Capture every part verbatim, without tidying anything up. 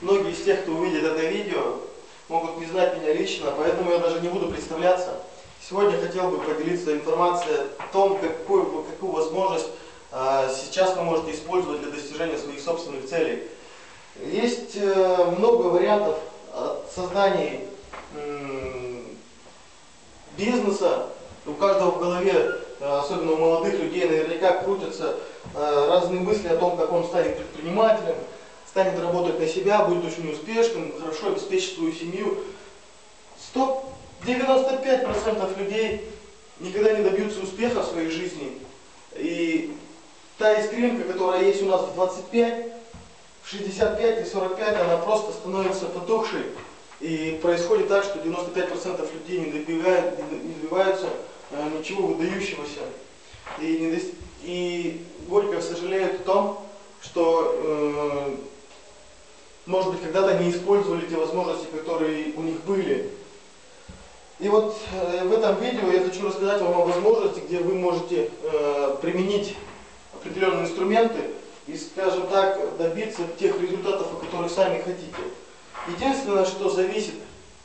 многие из тех, кто увидит это видео, могут не знать меня лично, поэтому я даже не буду представляться. Сегодня хотел бы поделиться информацией о том, какую, какую возможность э, сейчас вы можете использовать для достижения своих собственных целей. Есть э, много вариантов создания э, бизнеса. У каждого в голове, особенно у молодых людей, наверняка крутятся э, разные мысли о том, как он станет предпринимателем, станет работать на себя, будет очень успешным, хорошо обеспечит свою семью. сто девяносто пять процентов людей никогда не добьются успеха в своей жизни. И та искринка, которая есть у нас в двадцать пять, в шестьдесят пять и сорок пять, она просто становится потухшей. И происходит так, что девяносто пять процентов людей не добивают, не добиваются э, ничего выдающегося. И, не до... и горько сожалеют о том, что, э, может быть, когда-то не использовали те возможности, которые у них были. И вот э, в этом видео я хочу рассказать вам о возможности, где вы можете э, применить определенные инструменты и, скажем так, добиться тех результатов, о которых сами хотите. Единственное, что зависит,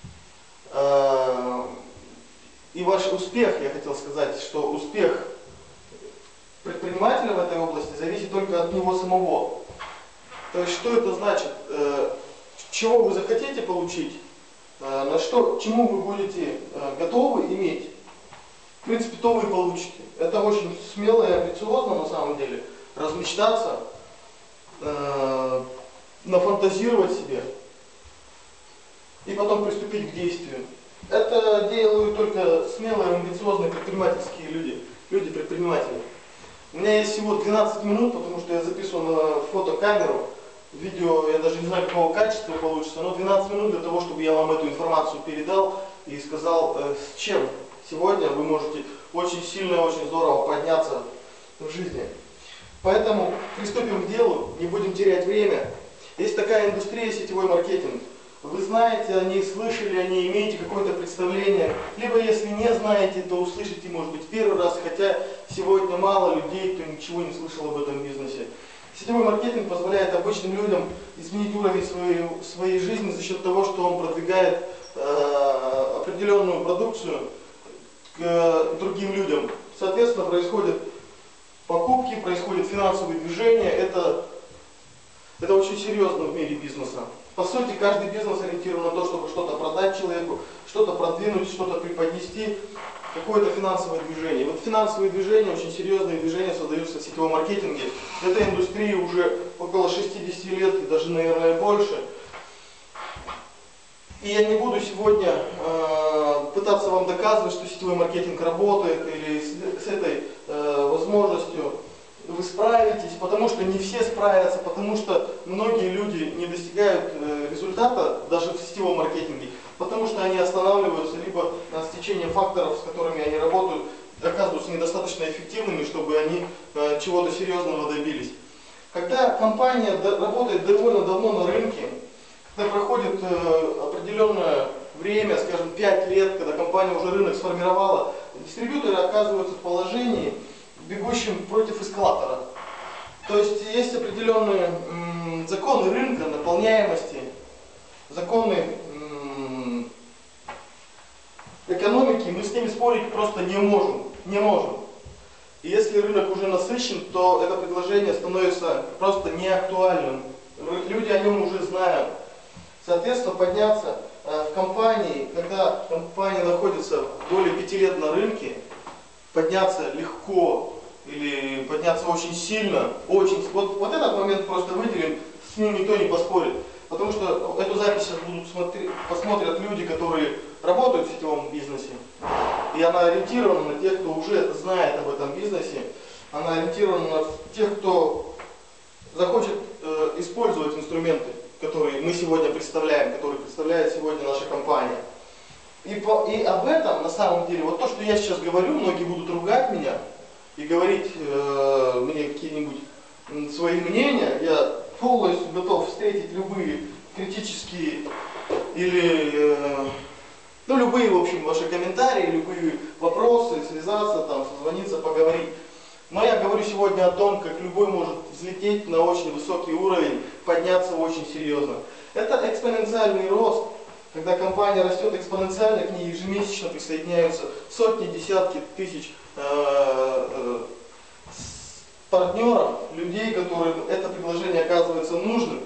э, и ваш успех, я хотел сказать, что успех предпринимателя в этой области зависит только от него самого. То есть, что это значит? Э, чего вы захотите получить? На что, чему вы будете э, готовы иметь, в принципе, то вы получите. Это очень смело и амбициозно на самом деле. Размечтаться, э, нафантазировать себе и потом приступить к действию. Это делают только смелые, амбициозные предпринимательские люди, люди-предприниматели. У меня есть всего двенадцать минут, потому что я записывал на фотокамеру. Видео, я даже не знаю, какого качества получится, но двенадцать минут для того, чтобы я вам эту информацию передал и сказал, э, с чем сегодня вы можете очень сильно и очень здорово подняться в жизни. Поэтому приступим к делу, не будем терять время. Есть такая индустрия, сетевой маркетинг. Вы знаете о ней, слышали о ней, имеете какое-то представление. Либо если не знаете, то услышите, может быть, первый раз, хотя сегодня мало людей, кто ничего не слышал об этом бизнесе. Сетевой маркетинг позволяет обычным людям изменить уровень своей, своей жизни за счет того, что он продвигает э, определенную продукцию к э, другим людям. Соответственно, происходят покупки, происходят финансовые движения. Это, это очень серьезно в мире бизнеса. По сути, каждый бизнес ориентирован на то, чтобы что-то продать человеку, что-то продвинуть, что-то преподнести, какое-то финансовое движение. Вот финансовые движения, очень серьезные движения создаются в сетевом маркетинге. Этой индустрии уже около шестидесяти лет и даже, наверное, больше. И я не буду сегодня э, пытаться вам доказывать, что сетевой маркетинг работает или с, с этой э, возможностью вы справитесь, потому что не все справятся, потому что многие люди не достигают э, результата даже в сетевом маркетинге, потому что они останавливаются, либо на стечение факторов, с которыми они работают, оказываются недостаточно эффективными, чтобы они э, чего-то серьезного добились. Когда компания работает довольно давно на рынке, когда проходит э, определенное время, скажем, пять лет, когда компания уже рынок сформировала, дистрибьюторы оказываются в положении, бегущим против эскалатора. То есть есть определенные м, законы рынка, наполняемости, законы м, экономики, мы с ними спорить просто не можем. Не можем. И если рынок уже насыщен, то это предложение становится просто неактуальным. Люди о нем уже знают. Соответственно, подняться э, в компании, когда компания находится более пяти лет на рынке, подняться легко или подняться очень сильно, очень, вот, вот этот момент просто выделим, с ним никто не поспорит. Потому что эту запись сейчас будут смотреть, посмотрят люди, которые работают в сетевом бизнесе. И она ориентирована на тех, кто уже знает об этом бизнесе. Она ориентирована на тех, кто захочет э, использовать инструменты, которые мы сегодня представляем, которые представляет сегодня наша компания. И, по, и об этом, на самом деле, вот то, что я сейчас говорю, многие будут ругать меня и говорить э, мне какие-нибудь свои мнения. Я полностью готов встретить любые критические или э, ну, любые, в общем, ваши комментарии, любые вопросы, связаться, там, созвониться, поговорить. Но я говорю сегодня о том, как любой может взлететь на очень высокий уровень, подняться очень серьезно. Это экспоненциальный рост. Когда компания растет экспоненциально, к ней ежемесячно присоединяются сотни, десятки тысяч э, э, партнеров, людей, которым это предложение оказывается нужным.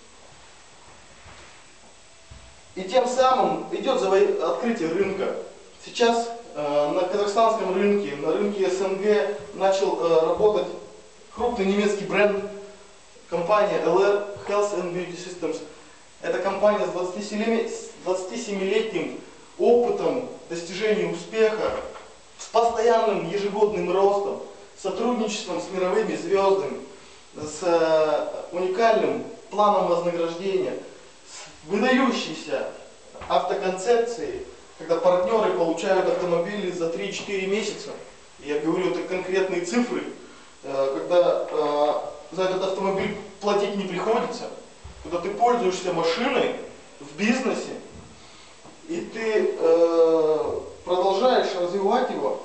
И тем самым идет открытие рынка. Сейчас э, на казахстанском рынке, на рынке СНГ начал э, работать крупный немецкий бренд, компания эл эр Health and Beauty Systems. Это компания с двадцатисемилетним опытом достижения успеха, с постоянным ежегодным ростом, сотрудничеством с мировыми звездами, с уникальным планом вознаграждения, с выдающейся автоконцепцией, когда партнеры получают автомобили за три-четыре месяца. Я говорю, это конкретные цифры, когда за этот автомобиль платить не приходится, когда ты пользуешься машиной в бизнесе, и ты э, продолжаешь развивать его,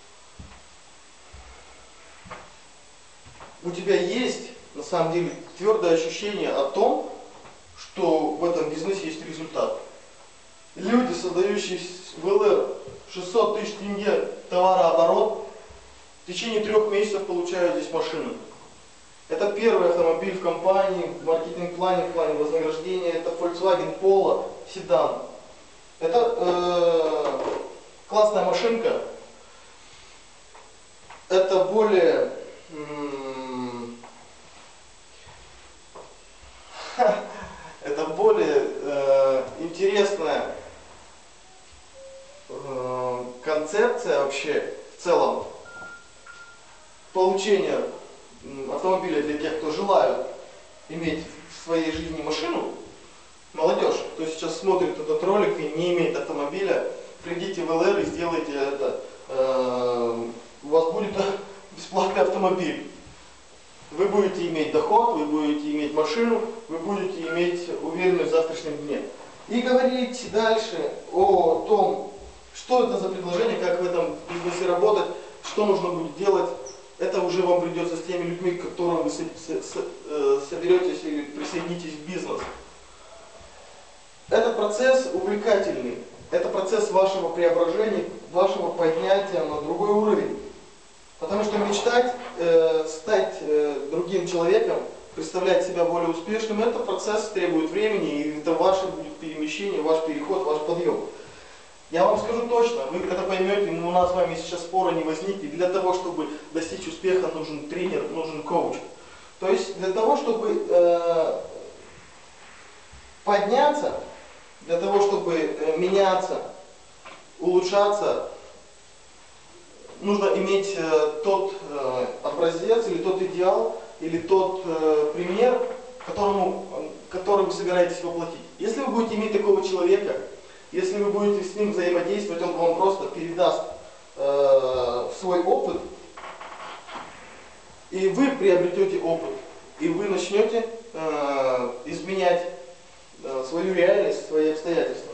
у тебя есть на самом деле твердое ощущение о том, что в этом бизнесе есть результат. Люди, создающие в эл эр шестьсот тысяч тенге товарооборот, в течение трех месяцев получают здесь машину. Это первый автомобиль в компании, в маркетинг-плане, в плане вознаграждения. Это Volkswagen Polo седан. Это э, классная машинка. Это более это более э, интересная э, концепция вообще в целом получения автомобиля для тех, кто желают иметь в своей жизни машину. Молодежь, кто сейчас смотрит этот ролик и не имеет автомобиля, придите в эл эр и сделайте это. Э, у вас будет бесплатный автомобиль. Вы будете иметь доход, вы будете иметь машину, вы будете иметь уверенность в завтрашнем дне. И говорить дальше о том, что это за предложение, как в этом бизнесе работать, что нужно будет делать. Это уже вам придется с теми людьми, к которым вы соберетесь или присоединитесь в бизнес. Этот процесс увлекательный. Это процесс вашего преображения, вашего поднятия на другой уровень. Потому что мечтать, э, стать э, другим человеком, представлять себя более успешным, это процесс требует времени, и это ваше будет перемещение, ваш переход, ваш подъем. Я вам скажу точно, вы это поймете, но у нас с вами сейчас спора не возникнет. Для того, чтобы достичь успеха, нужен тренер, нужен коуч. То есть для того, чтобы э, подняться, для того, чтобы э, меняться, улучшаться, нужно иметь э, тот э, образец или тот идеал, или тот э, пример, которому, который вы собираетесь воплотить. Если вы будете иметь такого человека, если вы будете с ним взаимодействовать, он вам просто передаст э, свой опыт, и вы приобретете опыт, и вы начнете э, изменять э, свою реальность, свои обстоятельства.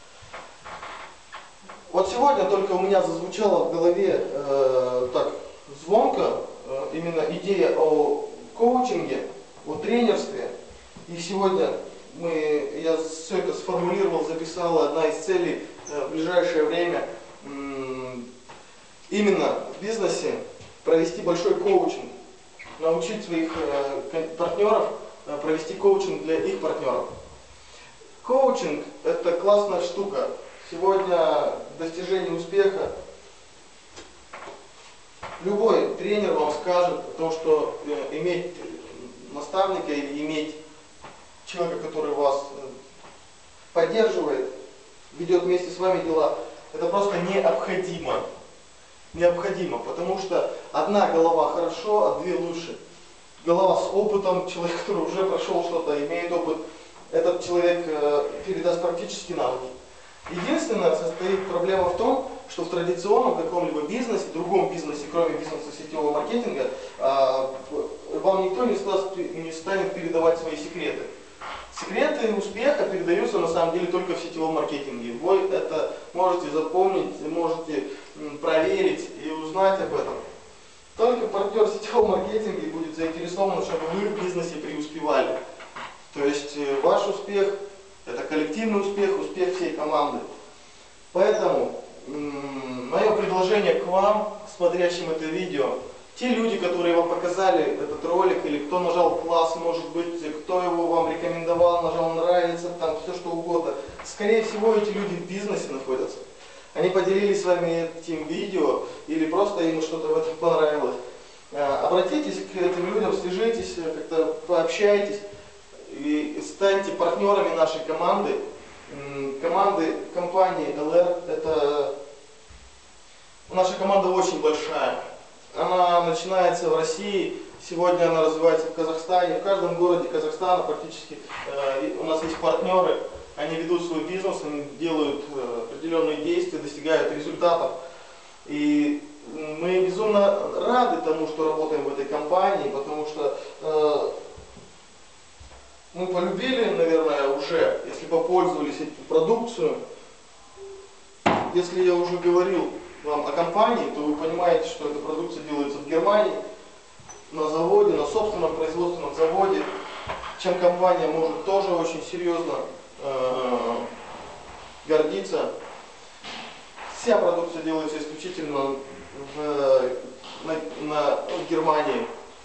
Вот сегодня только у меня зазвучала в голове э, так звонко э, именно идея о коучинге, о тренерстве. И сегодня мы, я все это сформулировал, записал. Одна из целей э, в ближайшее время э, именно в бизнесе провести большой коучинг, научить своих э, партнеров э, провести коучинг для их партнеров. Коучинг – это классная штука. Сегодня достижение успеха, любой тренер вам скажет о том, что э, иметь наставника или иметь человека, который вас э, поддерживает, ведет вместе с вами дела, это просто необходимо. Необходимо, потому что одна голова хорошо, а две лучше. Голова с опытом, человек, который уже прошел что-то, имеет опыт, этот человек э, передаст практически навыки. Единственная состоит проблема в том, что в традиционном каком-либо бизнесе, другом бизнесе, кроме бизнеса сетевого маркетинга, вам никто не, станет, не станет передавать свои секреты. Секреты успеха передаются на самом деле только в сетевом маркетинге. Вы это можете запомнить, можете проверить и узнать об этом. Только партнер сетевого маркетинга будет заинтересован, чтобы вы в бизнесе преуспевали. То есть ваш успех Это коллективный успех, успех всей команды. Поэтому мое предложение к вам, смотрящим это видео, те люди, которые вам показали этот ролик, или кто нажал класс, может быть, кто его вам рекомендовал, нажал нравится, там все что угодно, скорее всего эти люди в бизнесе находятся. Они поделились с вами этим видео, или просто им что-то в этом понравилось. Обратитесь к этим людям, свяжитесь, как-то пообщайтесь и станьте партнерами нашей команды. Команды компании эл эр, это наша команда очень большая. Она начинается в России, сегодня она развивается в Казахстане. В каждом городе Казахстана практически э, у нас есть партнеры, они ведут свой бизнес, они делают э, определенные действия, достигают результатов. И мы безумно рады тому, что работаем в этой компании, потому что э, мы полюбили, наверное, уже, если попользовались этим продукцию. Если я уже говорил вам о компании, то вы понимаете, что эта продукция делается в Германии, на заводе, на собственном производственном заводе, чем компания может тоже очень серьезно э, гордиться. Вся продукция делается исключительно в, на, на, в Германии.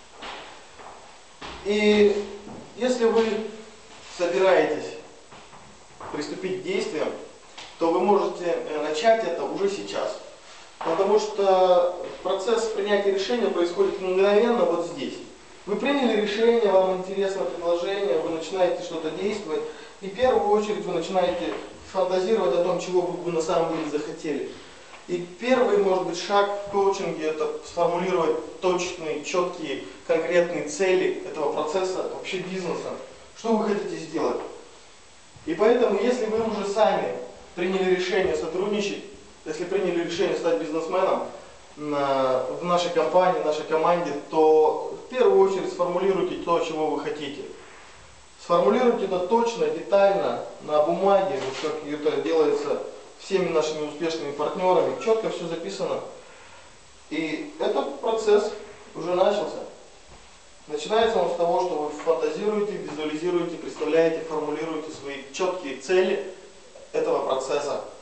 И если вы собираетесь приступить к действиям, то вы можете начать это уже сейчас. Потому что процесс принятия решения происходит мгновенно вот здесь. Вы приняли решение, вам интересно предложение, вы начинаете что-то действовать, и в первую очередь вы начинаете фантазировать о том, чего бы вы на самом деле захотели. И первый, может быть, шаг в коучинге — это сформулировать точные, четкие, конкретные цели этого процесса, вообще бизнеса. Что вы хотите сделать? И поэтому, если вы уже сами приняли решение сотрудничать, если приняли решение стать бизнесменом в нашей компании, в нашей команде, то в первую очередь сформулируйте то, чего вы хотите. Сформулируйте это точно, детально, на бумаге, вот как это делается всеми нашими успешными партнерами, четко все записано. И этот процесс уже начался. Начинается он с того, что вы фантазируете, визуализируете, представляете, формулируете свои четкие цели этого процесса.